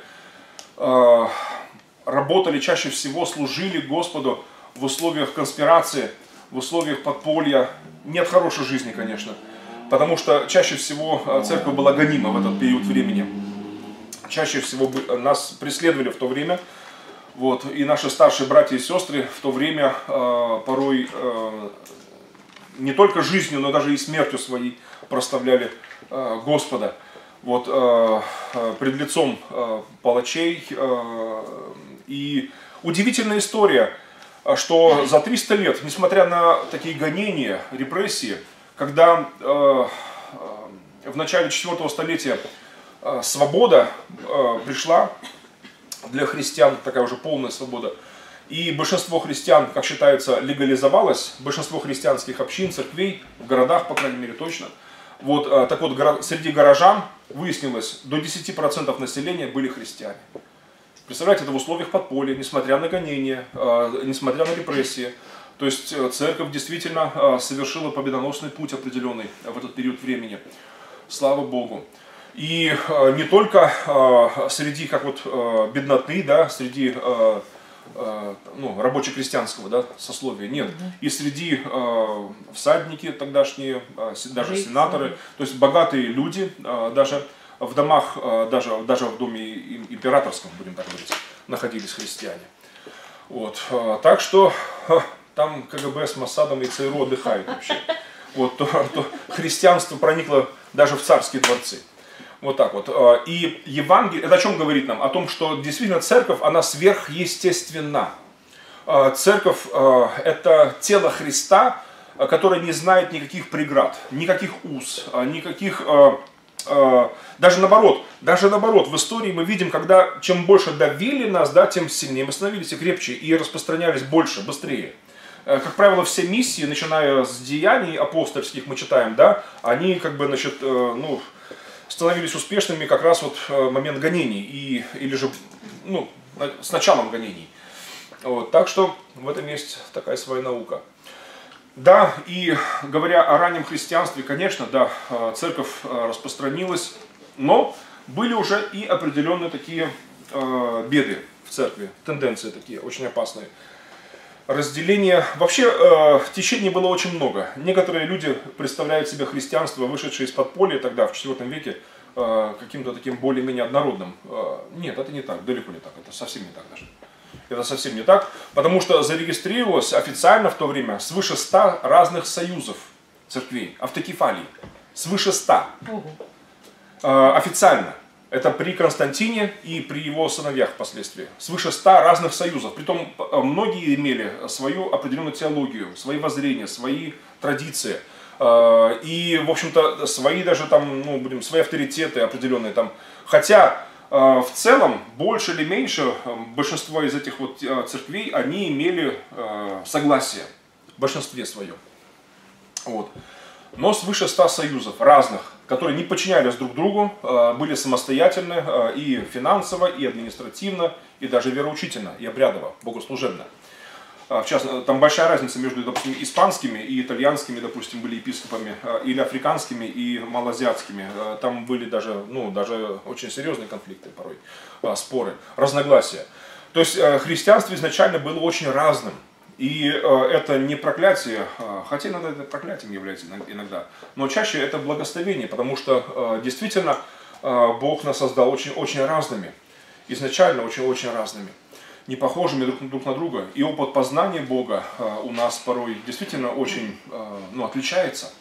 работали чаще всего, служили Господу в условиях конспирации, в условиях подполья. Нет хорошей жизни, конечно, потому что чаще всего церковь была гонима в этот период времени. Чаще всего нас преследовали в то время. Вот, и наши старшие братья и сестры в то время э, порой э, не только жизнью, но даже и смертью своей прославляли э, Господа. Вот, э, э, пред лицом э, палачей. Э, и удивительная история, что за триста лет, несмотря на такие гонения, репрессии, когда э, э, в начале четвёртого столетия э, свобода э, пришла, для христиан такая уже полная свобода. И большинство христиан, как считается, легализовалось. Большинство христианских общин, церквей, в городах, по крайней мере, точно. Вот, так вот, среди горожан выяснилось, до десяти процентов населения были христиане. Представляете, это в условиях подполья, несмотря на гонения, несмотря на репрессии. То есть церковь действительно совершила победоносный путь определенный в этот период времени. Слава Богу. И э, не только э, среди как вот, э, бедноты, да, среди э, э, ну, рабоче-крестьянского, да, сословия, нет. Mm-hmm. И среди э, всадники тогдашние, э, даже Жить, сенаторы, да. То есть богатые люди, э, даже в домах, э, даже, даже в доме императорском, будем так говорить, находились христиане. Вот. Э, так что э, там КГБ с Моссадом и ЦРУ отдыхают вообще. Вот, то, то христианство проникло даже в царские дворцы. Вот так вот. И Евангелие, это о чем говорит нам? О том, что действительно церковь, она сверхъестественна. Церковь – это тело Христа, которое не знает никаких преград, никаких уз, никаких… Даже наоборот, даже наоборот, в истории мы видим, когда чем больше давили нас, да, тем сильнее мы становились и крепче, и распространялись больше, быстрее. Как правило, все миссии, начиная с деяний апостольских, мы читаем, да, они как бы, значит, ну… становились успешными как раз вот в момент гонений, и, или же ну, с началом гонений. Вот, так что в этом есть такая своя наука. Да, и говоря о раннем христианстве, конечно, да, церковь распространилась, но были уже и определенные такие э, беды в церкви, тенденции такие очень опасные. Разделение, вообще э, течений было очень много. Некоторые люди представляют себе христианство, вышедшее из подполья тогда, в четвёртом веке, э, каким-то таким более-менее однородным. Э, нет, это не так, далеко не так, это совсем не так даже. Это совсем не так, потому что зарегистрировалось официально в то время свыше ста разных союзов церквей, автокефалий, свыше ста. Э, официально. Это при Константине и при его сыновьях впоследствии. Свыше ста разных союзов. Притом многие имели свою определенную теологию, свои воззрения, свои традиции. И, в общем-то, свои даже там, ну, будем, свои авторитеты определенные там. Хотя, в целом, больше или меньше, большинство из этих вот церквей, они имели согласие в большинстве своем. Вот. Но свыше ста союзов разных, которые не подчинялись друг другу, были самостоятельны и финансово, и административно, и даже вероучительно, и обрядово, богослужебно. В частности, там большая разница между, допустим, испанскими и итальянскими, допустим, были епископами, или африканскими и малоазиатскими. Там были даже, ну, даже очень серьезные конфликты порой, споры, разногласия. То есть христианство изначально было очень разным. И это не проклятие, хотя иногда это проклятием является иногда, но чаще это благословение, потому что действительно Бог нас создал очень, очень разными, изначально очень-очень разными, не похожими друг, друг на друга. И опыт познания Бога у нас порой действительно очень, ну, отличается.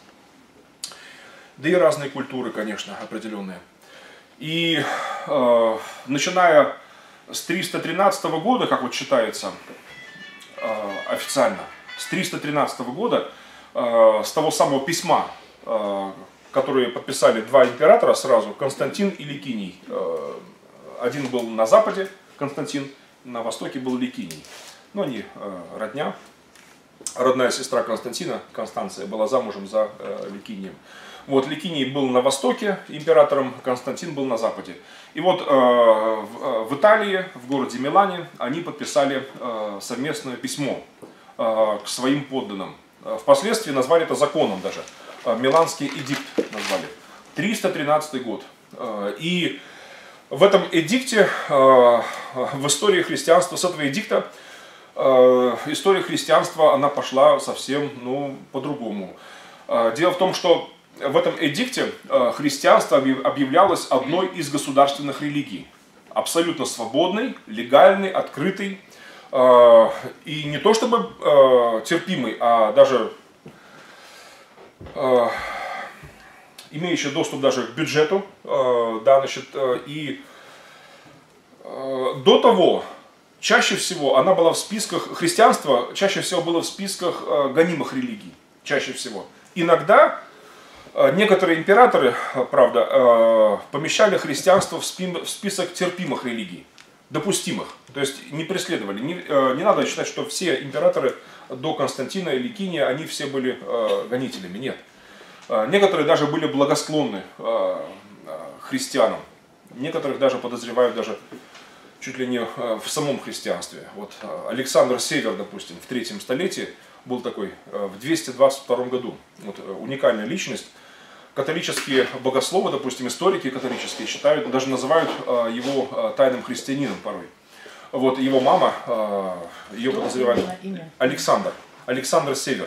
Да и разные культуры, конечно, определенные. И э, начиная с триста тринадцатого года, как вот считается э, официально, с триста тринадцатого года, э, с того самого письма, э, которые подписали два императора сразу, Константин и Ликиний. Э, один был на западе, Константин, на востоке был Ликиний. Но они э, родня. Родная сестра Константина, Констанция, была замужем за э, Ликинием. Вот, Ликиний был на востоке императором, Константин был на западе. И вот э, в, в Италии, в городе Милане, они подписали э, совместное письмо э, к своим подданным. Впоследствии назвали это законом даже. Э, Миланский эдикт назвали. триста тринадцатый год. Э, и в этом эдикте, э, в истории христианства, с этого эдикта, э, история христианства, она пошла совсем, ну, по-другому. Э, дело в том, что в этом эдикте христианство объявлялось одной из государственных религий. Абсолютно свободной, легальной, открытой. И не то чтобы терпимой, а даже имеющей доступ даже к бюджету. Да, значит, и до того, чаще всего она была в списках, христианство чаще всего было в списках гонимых религий. Чаще всего. Иногда некоторые императоры, правда, помещали христианство в список терпимых религий, допустимых, то есть не преследовали. Не, не надо считать, что все императоры до Константина и Ликиния, они все были гонителями, нет. Некоторые даже были благосклонны христианам, некоторых даже подозревают даже чуть ли не в самом христианстве. Вот Александр Север, допустим, в третьем столетии был такой, в двести двадцать втором году, вот, уникальная личность. Католические богословы, допустим, историки католические считают, даже называют э, его э, тайным христианином порой. Вот его мама, э, ее подозревают, Александр, Александр Север,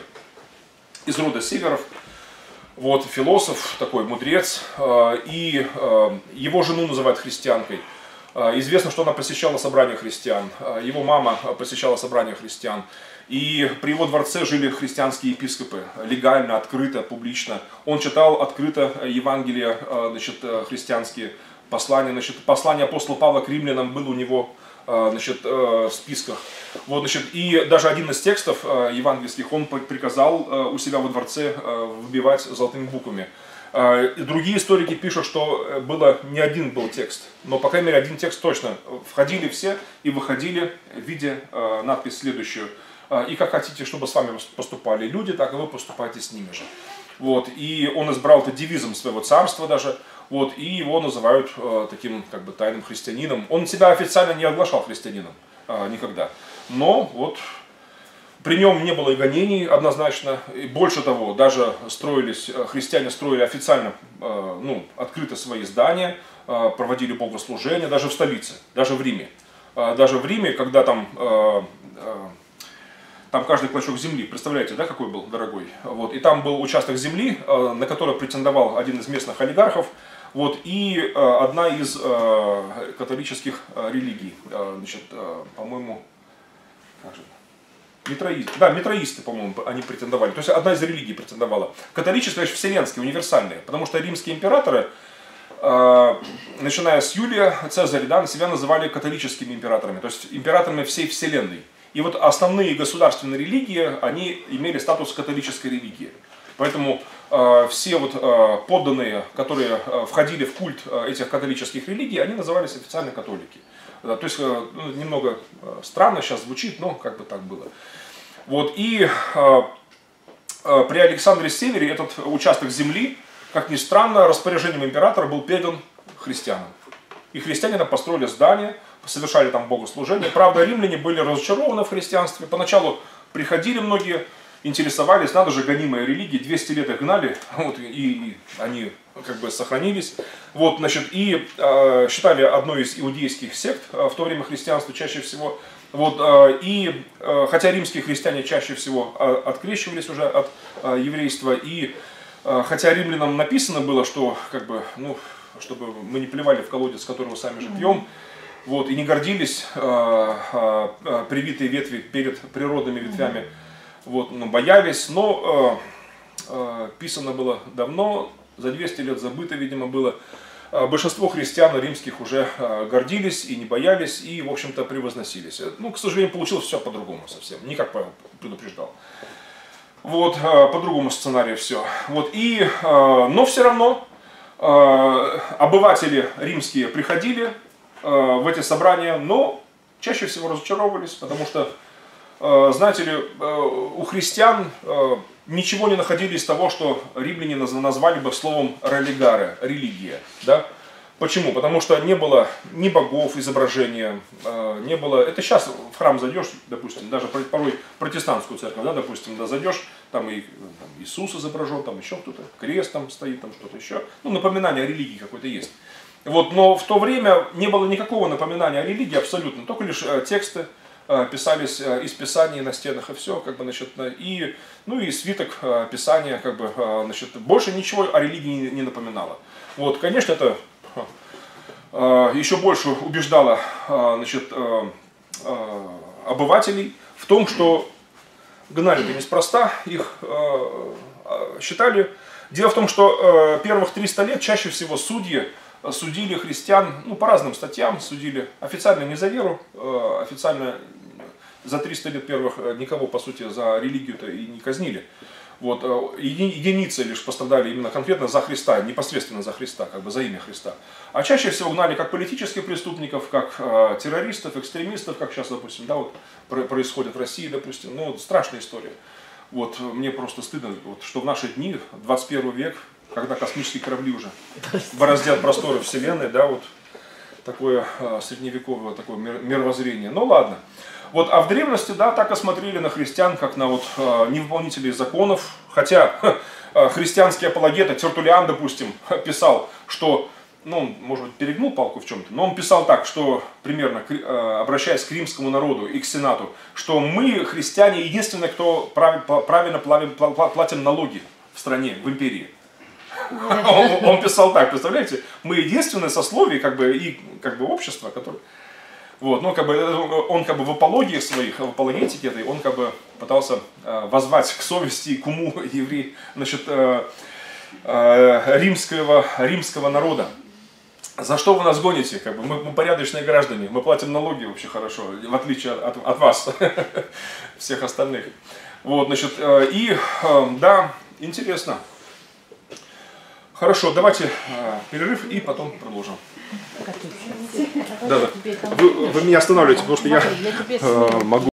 из рода Северов, вот, философ, такой мудрец, э, и э, его жену называют христианкой. Э, известно, что она посещала собрания христиан, э, его мама посещала собрания христиан. И при его дворце жили христианские епископы, легально, открыто, публично. Он читал открыто Евангелия, значит, христианские послания. Значит, послание апостола Павла к римлянам было у него, значит, в списках. Вот, значит, и даже один из текстов евангельских он приказал у себя во дворце выбивать золотыми буквами. И другие историки пишут, что было не один был текст, но, по крайней мере, один текст точно. Входили все и выходили, видя надпись следующую. И как хотите, чтобы с вами поступали люди, так и вы поступаете с ними же. Вот. И он избрал это девизом своего царства даже. Вот. И его называют э, таким как бы тайным христианином. Он себя официально не оглашал христианином э, никогда. Но вот при нем не было и гонений однозначно. И больше того, даже строились, христиане строили официально, э, ну, открыто свои здания, э, проводили богослужения, даже в столице, даже в Риме. Э, даже в Риме, когда там... Э, э, Там каждый клочок земли, представляете, да, какой был дорогой? Вот. И там был участок земли, на который претендовал один из местных олигархов, вот, и одна из католических религий, значит, по-моему, как же, метроисты, да, метроисты, по-моему, они претендовали, то есть одна из религий претендовала. Католическая, значит, вселенские, универсальные, потому что римские императоры, начиная с Юлия, Цезаря, да, себя называли католическими императорами, то есть императорами всей вселенной. И вот основные государственные религии, они имели статус католической религии. Поэтому э, все вот э, подданные, которые э, входили в культ э, этих католических религий, они назывались официально католики. Да, то есть э, ну, немного э, странно сейчас звучит, но как бы так было. Вот, и э, э, при Александре Севере этот участок земли, как ни странно, распоряжением императора был передан христианам. И христиане там построили здания, совершали там богослужения. Правда, римляне были разочарованы в христианстве. Поначалу приходили многие, интересовались, надо же, гонимые религии, двести лет их гнали, вот, и, и они как бы сохранились. Вот, значит, и э, считали одной из иудейских сект э, в то время христианство чаще всего. Вот, э, и э, хотя римские христиане чаще всего э, открещивались уже от э, еврейства, и э, хотя римлянам написано было, что как бы, ну, чтобы мы не плевали в колодец, с которого сами же пьем, вот, и не гордились э, э, привитые ветви перед природными ветвями, вот, ну, боялись, но э, э, писано было давно, за двести лет забыто, видимо, было. Э, большинство христиан римских уже э, гордились и не боялись, и, в общем-то, превозносились. Ну, к сожалению, получилось все по-другому совсем, не как Павел предупреждал. Вот, э, по другому сценарию все. Вот, и, э, но все равно э, обыватели римские приходили э, в эти собрания, но чаще всего разочаровывались, потому что, знаете ли, у христиан ничего не находили из того, что римляне назвали бы словом «религаре», религия. Да? Почему? Потому что не было ни богов, изображения, не было... Это сейчас в храм зайдешь, допустим, даже порой протестантскую церковь, да, допустим, да, зайдешь, там и там Иисус изображен, там еще кто-то, крест там стоит, там что-то еще. Ну, напоминание о религии какой-то есть. Вот, но в то время не было никакого напоминания о религии абсолютно, только лишь тексты писались из Писаний на стенах, и все, как бы, значит, и, ну и свиток Писания, как бы, значит, больше ничего о религии не напоминало. Вот, конечно, это еще больше убеждало, значит, обывателей в том, что гнали-то неспроста, их считали. Дело в том, что первых триста лет чаще всего судьи судили христиан, ну, по разным статьям судили, официально не за веру, официально за триста лет первых никого, по сути, за религию-то и не казнили. Вот, единицы лишь пострадали именно конкретно за Христа, непосредственно за Христа, как бы за имя Христа. А чаще всего гнали как политических преступников, как э, террористов, экстремистов, как сейчас, допустим, да, вот, происходит в России, допустим, ну, страшная история. Вот, мне просто стыдно, вот, что в наши дни, двадцать первый век, когда космические корабли уже бороздят просторы Вселенной, да, вот такое э, средневековое такое мировоззрение. Ну ладно. Вот, а в древности, да, так и смотрели на христиан, как на вот э, невыполнителей законов. Хотя э, христианский апологет, Тертуллиан, допустим, писал, что, ну, он, может быть, перегнул палку в чем-то, но он писал так, что, примерно, э, обращаясь к римскому народу и к сенату, что мы, христиане, единственные, кто прав, правильно плавим, платим налоги в стране, в империи. Он, он писал так, представляете, мы единственное сословие, как бы, и как бы общество, которое... Вот, ну, как бы, он как бы в апологии своих, в апологетике этой, он как бы пытался э, воззвать к совести и к уму евреев, значит, э, э, римского, римского народа. За что вы нас гоните? Как бы, мы, мы порядочные граждане, мы платим налоги вообще хорошо, в отличие от, от вас, всех остальных. Вот, значит, э, и, э, да, интересно. Хорошо, давайте э, перерыв и потом продолжим. Да, да. Вы, вы меня останавливаете, потому что я э, могу.